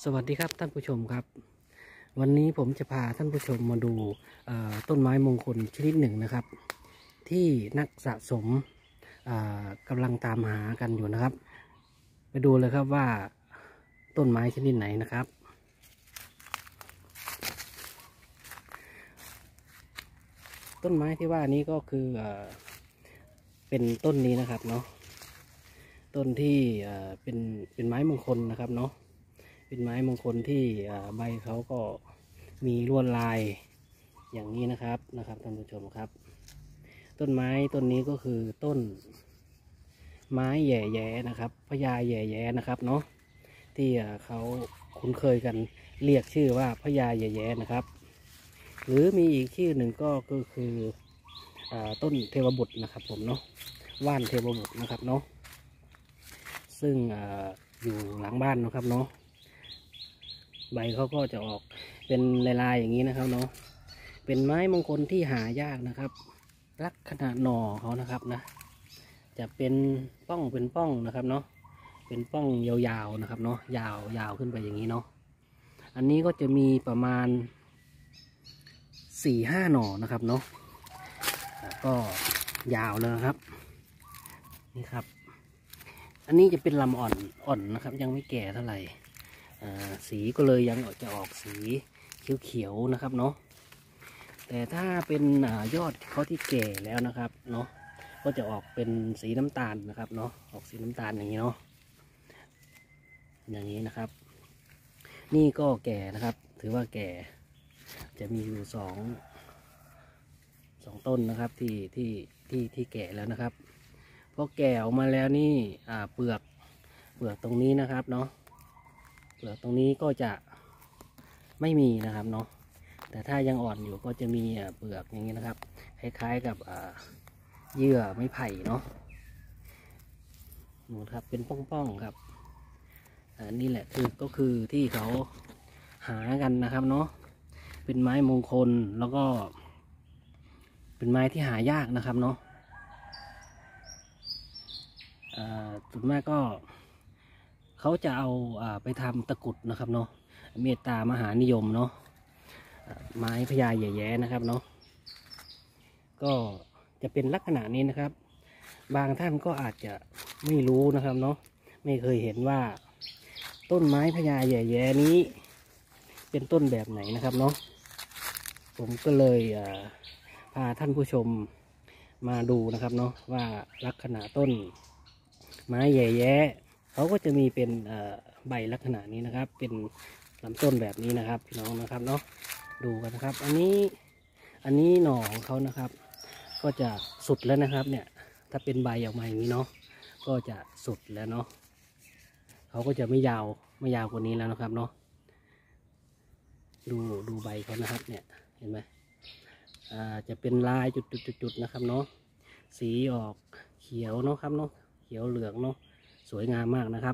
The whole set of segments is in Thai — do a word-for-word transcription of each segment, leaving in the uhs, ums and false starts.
วัสดีครับท่านผู้ชมครับวันนี้ผมจะพาท่านผู้ชมมาดูต้นไม้มงคลชนิดหนึ่งนะครับที่นักสะสมกำลังตามหากันอยู่นะครับไปดูเลยครับว่าต้นไม้ชนิดไหนนะครับต้นไม้ที่ว่านี้ก็คือเป็นต้นนี้นะครับเนาะต้นที่เป็นเป็นไม้มงคลนะครับเนาะเป็นไม้มงคลที่ใบเขาก็มีลวดลายอย่างนี้นะครับนะครับท่านผู้ชมครับต้นไม้ต้นนี้ก็คือต้นไม้แย่แย้นะครับพญาแย่แย้นะครับเนาะที่เขาคุ้นเคยกันเรียกชื่อว่าพญาแย่แย้นะครับหรือมีอีกชื่อหนึ่งก็ก็คือต้นเทวบุตรนะครับผมเนาะว่านเทวบุตรนะครับเนาะซึ่ง อ, อยู่หลังบ้านนะครับเนาะใบเขาก็จะออกเป็นลายๆอย่างนี้นะครับเนาะเป็นไม้มงคลที่หายากนะครับลักษณะหน่อเขานะครับนะจะเป็นป้องเป็นป้องนะครับเนาะเป็นป้องยาวๆนะครับเนาะยาวยาวขึ้นไปอย่างนี้เนาะอันนี้ก็จะมีประมาณสี่ห้าหน่อนะครับเนาะก็ยาวเลยครับนี่ครับอันนี้จะเป็นลำอ่อนอ่อนนะครับยังไม่แก่เท่าไหร่สีก็เลยยังจะออกสีเขียวๆนะครับเนาะแต่ถ้าเป็นยอดเขาที่แก่แล้วนะครับเนาะก็จะออกเป็นสีน้ำตาลนะครับเนาะออกสีน้ำตาลอย่างนี้เนาะอย่างนี้นะครับนี่ก็แก่นะครับถือว่าแก่จะมีอยู่สองสองต้นนะครับที่ที่ที่ที่แก่แล้วนะครับพอแก่ออกมาแล้วนี่เปลือกเปลือกตรงนี้นะครับเนาะเปลือกตรงนี้ก็จะไม่มีนะครับเนาะแต่ถ้ายังอ่อนอยู่ก็จะมีเปลือกอย่างนี้นะครับคล้ายๆกับเยื่อไม้ไผ่เนาะนู่นครับเป็นป้องๆครับอันนี้แหละคือก็คือที่เขาหากันนะครับเนาะเป็นไม้มงคลแล้วก็เป็นไม้ที่หายากนะครับเนาะส่วนมากก็เขาจะเอาไปทำตะกุดนะครับเนาะเมตตามหานิยมเนาะไม้พญาแย่แย้นะครับเนาะก็จะเป็นลักษณะนี้นะครับบางท่านก็อาจจะไม่รู้นะครับเนาะไม่เคยเห็นว่าต้นไม้พญาแย่แย้นี้เป็นต้นแบบไหนนะครับเนาะผมก็เลยพาท่านผู้ชมมาดูนะครับเนาะว่าลักษณะต้นไม้แย่แย้เขาก็จะมีเป็นใบลักษณะนี้นะครับเป็นลำต้นแบบนี้นะครับพี่น้องนะครับเนาะดูกันนะครับอันนี้อันนี้หน่อของเขานะครับก็จะสุดแล้วนะครับเนี่ยถ้าเป็นใบออกมาอย่างนี้เนาะก็จะสุดแล้วเนาะเขาก็จะไม่ยาวไม่ยาวกว่านี้แล้วนะครับเนาะดูดูใบเขานะครับเนี่ยเห็นไหมอ่าจะเป็นลายจุดๆๆนะครับเนาะสีออกเขียวเนาะครับเนาะเขียวเหลืองเนาะสวยงามมากนะครับ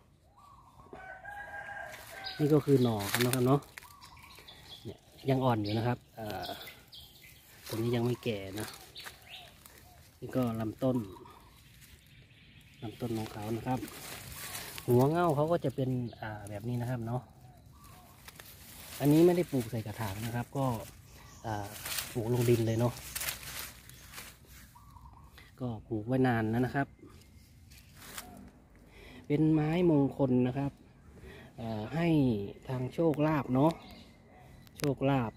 นี่ก็คือหน่อครับนะครับเนาะเนี่ยยังอ่อนอยู่นะครับตรงนี้ยังไม่แก่นะนี่ก็ลำต้นลำต้นของเขานะครับหัวเง่าเขาก็จะเป็นแบบนี้นะครับเนาะอันนี้ไม่ได้ปลูกใส่กระถางนะครับก็ปลูกลงดินเลยเนาะก็ปลูกไว้นานแล้วนะครับเป็นไม้มงคลนะครับให้ทางโชคลาภเนาะโชคลาภ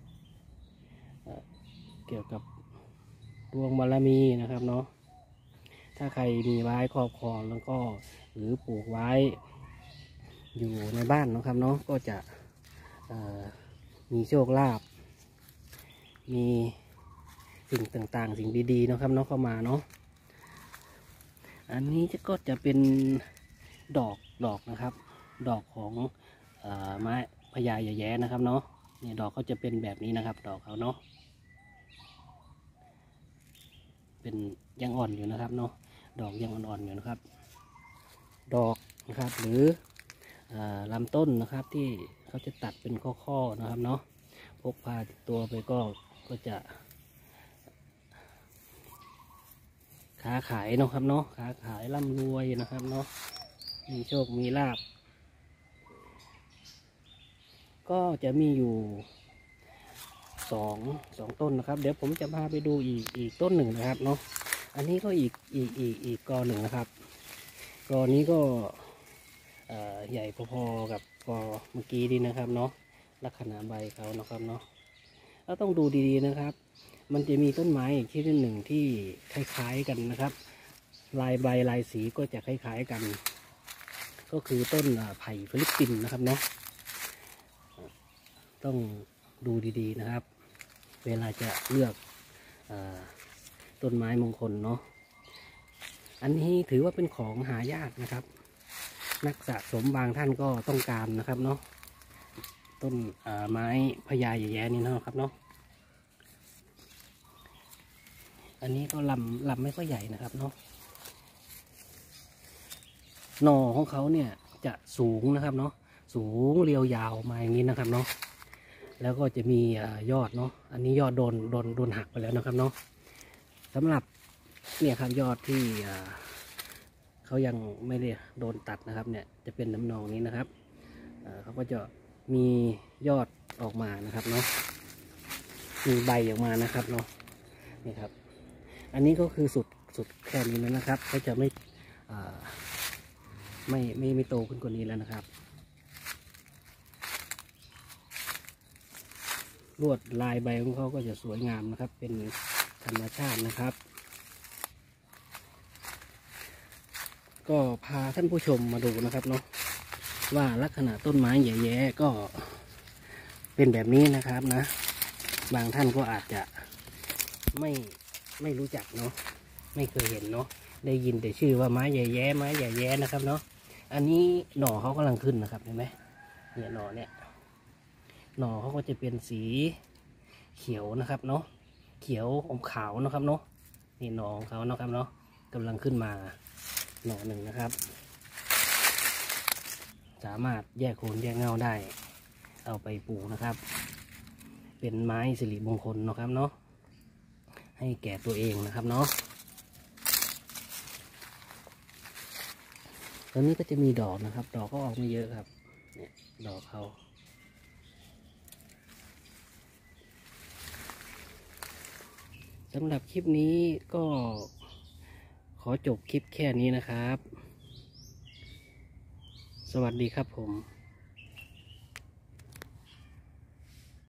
เกี่ยวกับดวงบารมีนะครับเนาะถ้าใครมีไว้ครอบครองแล้วก็หรือปลูกไว้อยู่ในบ้านนะครับเนาะก็จะมีโชคลาภมีสิ่งต่างๆสิ่งดีๆนะครับเนาะเข้ามาเนาะอันนี้ก็จะเป็นดอกดอกนะครับดอกของไม้พญาแย่แย้นะครับเนาะนี่ดอกเขาจะเป็นแบบนี้นะครับดอกเขาเนาะเป็นยังอ่อนอยู่นะครับเนาะดอกยังอ่อนๆอยู่นะครับดอกนะครับหรือลำต้นนะครับที่เขาจะตัดเป็นข้อๆนะครับเนาะพกพาตัวไปก็ก็จะค้าขายเนาะครับเนาะค้าขายร่ำรวยนะครับเนาะมีโชคมีลาภก็จะมีอยู่สองสองต้นนะครับเดี๋ยวผมจะพาไปดูอีกอีกต้นหนึ่งนะครับเนาะอันนี้ก็อีกอีกอีกอีกกอหนึ่งนะครับกอนี้ก็ใหญ่พอๆกับกอเมื่อกี้ดีนะครับเนาะลักษณะใบเขานะครับเนาะเราต้องดูดีๆนะครับมันจะมีต้นไม้อีกชนิดหนึ่งที่คล้ายๆกันนะครับลายใบลายสีก็จะคล้ายๆกันก็คือต้นไผ่ฟิลิปปินส์นะครับเนาะต้องดูดีๆนะครับเวลาจะเลือกต้นไม้มงคลเนาะอันนี้ถือว่าเป็นของหายากนะครับนักสะสมบางท่านก็ต้องการนะครับเนาะต้นไม้พญาแย่ๆนี่นะครับเนาะอันนี้ก็ลำลำไม่ค่อยใหญ่นะครับเนาะหน่อของเขาเนี่ยจะสูงนะครับเนาะสูงเรียวยาวมาอย่างนี้นะครับเนาะแล้วก็จะมียอดเนาะอันนี้ยอดโดนโดนโดนหักไปแล้วนะครับเนาะสำหรับเนี่ยครับยอดที่เขายังไม่ได้โดนตัดนะครับเนี่ยจะเป็นน้ำนองนี้นะครับเขาก็จะมียอดออกมานะครับเนาะมีใบออกมานะครับเนาะนี่ครับอันนี้ก็คือสุดสุดแค่นี้แล้วนะครับเขาจะไม่ไม่ไม่ไม่โตขึ้นกว่านี้แล้วนะครับลวดลายใบของเขาก็จะสวยงามนะครับเป็นธรรมชาตินะครับก็พาท่านผู้ชมมาดูนะครับเนาะว่าลักษณะต้นไม้แย่ๆก็เป็นแบบนี้นะครับนะบางท่านก็อาจจะไม่ไม่รู้จักเนาะไม่เคยเห็นเนาะได้ยินแต่ชื่อว่าไม้แย่ๆไม้แย่ๆนะครับเนาะอันนี้หน่อเขากำลังขึ้นนะครับเห็นไหมเนี่ยหน่อเนี่ยหน่อเขาก็จะเป็นสีเขียวนะครับเนาะเขียวอมขาวนะครับเนาะนี่หน่อของเขานะครับเนาะกำลังขึ้นมาหน่อหนึ่งนะครับสามารถแยกโคนแยกเงาได้เอาไปปลูกนะครับเป็นไม้สิริมงคลนะครับเนาะให้แก่ตัวเองนะครับเนาะตอนนี้ก็จะมีดอกนะครับดอกก็ออกไม่เยอะครับเนี่ยดอกเขาสำหรับคลิปนี้ก็ขอจบคลิปแค่นี้นะครับสวัสดีครับผม